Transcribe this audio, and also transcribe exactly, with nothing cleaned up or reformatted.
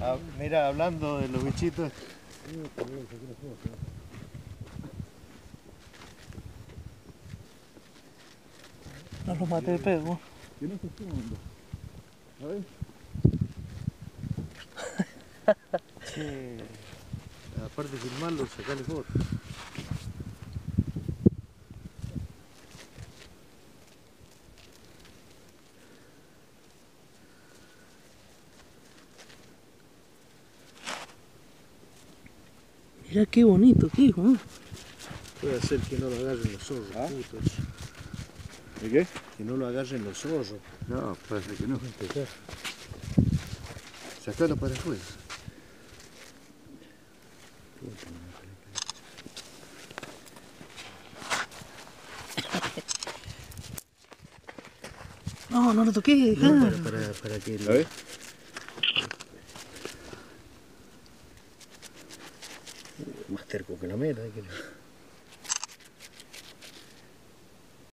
Ah, mira, hablando de los bichitos. No los maté de pedo. Que no se esconda. A ver. Che. Aparte de filmarlo, sacarle fotos. Mirá qué bonito, tío. ¿eh? Puede ser que no lo agarren los zorros, ¿Ah? putos. ¿De qué? Que no lo agarren los zorros. No, parece que no. Empezar. Sacalo para afuera. No, no lo toqué, dejá. No, para, para, para que... ¿La ves? Más terco que la mera. Que...